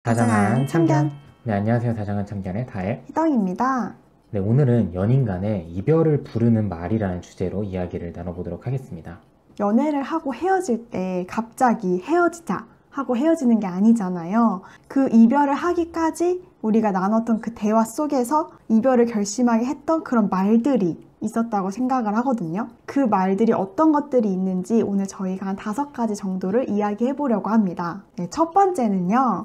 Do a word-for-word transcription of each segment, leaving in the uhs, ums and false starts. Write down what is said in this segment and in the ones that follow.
다정한 참견. 네, 안녕하세요. 다정한 참견의 다혜 희덩입니다. 네, 오늘은 연인 간의 이별을 부르는 말이라는 주제로 이야기를 나눠보도록 하겠습니다. 연애를 하고 헤어질 때 갑자기 헤어지자 하고 헤어지는 게 아니잖아요. 그 이별을 하기까지 우리가 나눴던 그 대화 속에서 이별을 결심하게 했던 그런 말들이 있었다고 생각을 하거든요. 그 말들이 어떤 것들이 있는지 오늘 저희가 한 다섯 가지 정도를 이야기해 보려고 합니다. 네, 첫 번째는요.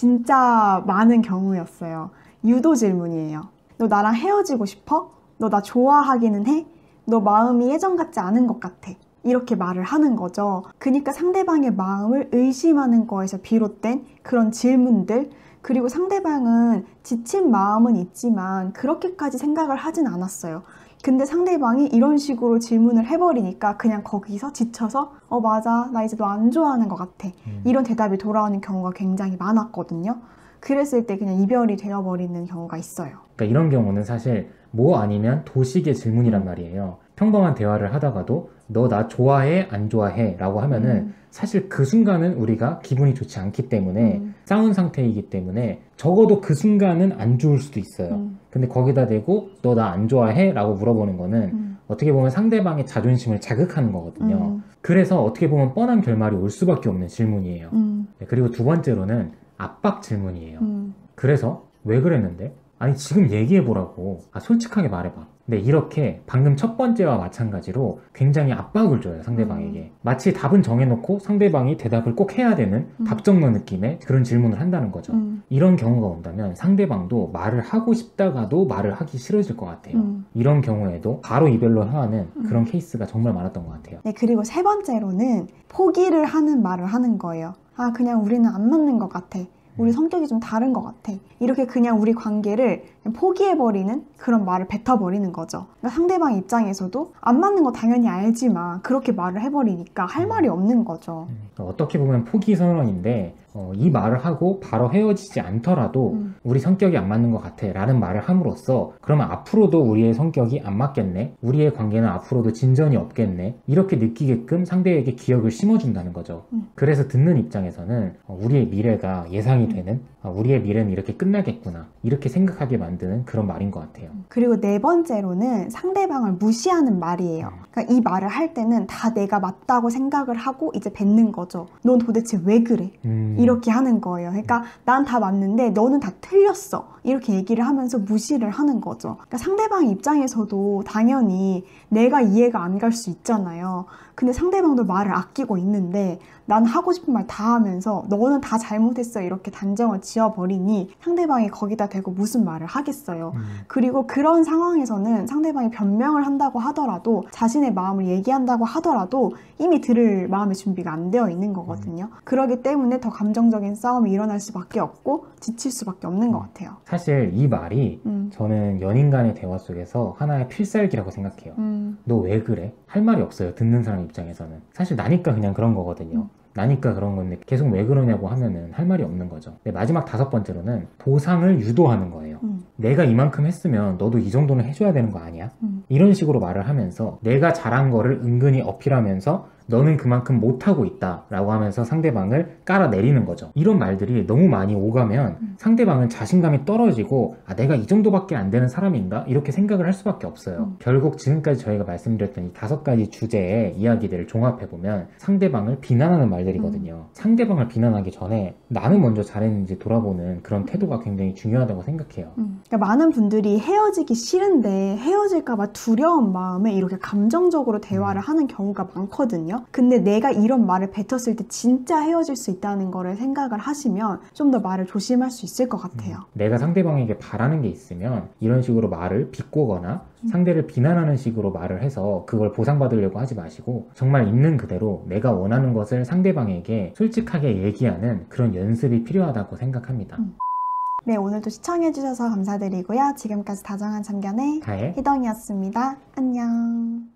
진짜 많은 경우였어요. 유도 질문이에요. 너 나랑 헤어지고 싶어? 너 나 좋아하기는 해? 너 마음이 예전 같지 않은 것 같아. 이렇게 말을 하는 거죠. 그러니까 상대방의 마음을 의심하는 거에서 비롯된 그런 질문들, 그리고 상대방은 지친 마음은 있지만 그렇게까지 생각을 하진 않았어요. 근데 상대방이 이런 식으로 질문을 해버리니까 그냥 거기서 지쳐서 어 맞아, 나 이제 너 안 좋아하는 것 같아. 음. 이런 대답이 돌아오는 경우가 굉장히 많았거든요. 그랬을 때 그냥 이별이 되어버리는 경우가 있어요. 그러니까 이런 경우는 사실 뭐 아니면 도식의 질문이란 말이에요. 평범한 대화를 하다가도 너 나 좋아해? 안 좋아해? 라고 하면은 음. 사실 그 순간은 우리가 기분이 좋지 않기 때문에 음. 싸운 상태이기 때문에 적어도 그 순간은 안 좋을 수도 있어요. 음. 근데 거기다 대고 너 나 안 좋아해? 라고 물어보는 거는 음. 어떻게 보면 상대방의 자존심을 자극하는 거거든요. 음. 그래서 어떻게 보면 뻔한 결말이 올 수밖에 없는 질문이에요. 음. 네, 그리고 두 번째로는 압박 질문이에요. 음. 그래서 왜 그랬는데? 아니 지금 얘기해보라고. 아 솔직하게 말해봐. 네, 이렇게 방금 첫 번째와 마찬가지로 굉장히 압박을 줘요, 상대방에게. 음. 마치 답은 정해놓고 상대방이 대답을 꼭 해야 되는 음. 답정너 느낌의 그런 질문을 한다는 거죠. 음. 이런 경우가 온다면 상대방도 말을 하고 싶다가도 말을 하기 싫어질 것 같아요. 음. 이런 경우에도 바로 이별로 향하는 음. 그런 케이스가 정말 많았던 것 같아요. 네, 그리고 세 번째로는 포기를 하는 말을 하는 거예요. 아, 그냥 우리는 안 맞는 것 같아. 우리 성격이 좀 다른 것 같아. 이렇게 그냥 우리 관계를 그냥 포기해버리는 그런 말을 뱉어버리는 거죠. 그러니까 상대방 입장에서도 안 맞는 거 당연히 알지만 그렇게 말을 해버리니까 할 말이 없는 거죠. 어떻게 보면 포기 선언인데 어, 이 말을 하고 바로 헤어지지 않더라도 음. 우리 성격이 안 맞는 것 같아 라는 말을 함으로써 그러면 앞으로도 우리의 성격이 안 맞겠네, 우리의 관계는 앞으로도 진전이 없겠네, 이렇게 느끼게끔 상대에게 기억을 심어준다는 거죠. 음. 그래서 듣는 입장에서는 어, 우리의 미래가 예상이 되는, 어, 우리의 미래는 이렇게 끝나겠구나 이렇게 생각하게 만드는 그런 말인 것 같아요. 그리고 네 번째로는 상대방을 무시하는 말이에요. 음. 그러니까 이 말을 할 때는 다 내가 맞다고 생각을 하고 이제 뱉는 거죠. 넌 도대체 왜 그래? 음. 이렇게 하는 거예요. 그러니까 난 다 맞는데 너는 다 틀렸어. 이렇게 얘기를 하면서 무시를 하는 거죠. 그러니까 상대방 입장에서도 당연히 내가 이해가 안 갈 수 있잖아요. 근데 상대방도 말을 아끼고 있는데 난 하고 싶은 말 다 하면서 너는 다 잘못했어 이렇게 단정을 지어버리니 상대방이 거기다 대고 무슨 말을 하겠어요. 음. 그리고 그런 상황에서는 상대방이 변명을 한다고 하더라도 자신의 마음을 얘기한다고 하더라도 이미 들을 마음의 준비가 안 되어 있는 거거든요. 그렇기 때문에 더 감정적인 싸움이 일어날 수밖에 없고 지칠 수밖에 없는 것 같아요. 사실 이 말이 음. 저는 연인 간의 대화 속에서 하나의 필살기라고 생각해요. 음. 너 왜 그래? 할 말이 없어요. 듣는 사람 입장에서는. 사실 나니까 그냥 그런 거거든요. 음. 나니까 그런 건데 계속 왜 그러냐고 하면은 할 말이 없는 거죠. 네, 마지막 다섯 번째로는 보상을 유도하는 거예요. 음. 내가 이만큼 했으면 너도 이 정도는 해줘야 되는 거 아니야? 음. 이런 식으로 말을 하면서 내가 잘한 거를 은근히 어필하면서 너는 그만큼 못하고 있다 라고 하면서 상대방을 깔아내리는 거죠. 이런 말들이 너무 많이 오가면 음. 상대방은 자신감이 떨어지고 아 내가 이 정도밖에 안 되는 사람인가? 이렇게 생각을 할 수밖에 없어요. 음. 결국 지금까지 저희가 말씀드렸던 이 다섯 가지 주제의 이야기들을 종합해보면 상대방을 비난하는 말들이거든요. 음. 상대방을 비난하기 전에 나는 먼저 잘했는지 돌아보는 그런 태도가 굉장히 중요하다고 생각해요. 음. 그러니까 많은 분들이 헤어지기 싫은데 헤어질까봐 두려운 마음에 이렇게 감정적으로 대화를 음. 하는 경우가 많거든요. 근데 내가 이런 말을 뱉었을 때 진짜 헤어질 수 있다는 거를 생각을 하시면 좀 더 말을 조심할 수 있을 것 같아요. 음. 내가 상대방에게 바라는 게 있으면 이런 식으로 말을 비꼬거나 음. 상대를 비난하는 식으로 말을 해서 그걸 보상받으려고 하지 마시고 정말 있는 그대로 내가 원하는 것을 상대방에게 솔직하게 얘기하는 그런 연습이 필요하다고 생각합니다. 음. 네, 오늘도 시청해주셔서 감사드리고요. 지금까지 다정한 참견의 다혜 희덩이었습니다. 안녕.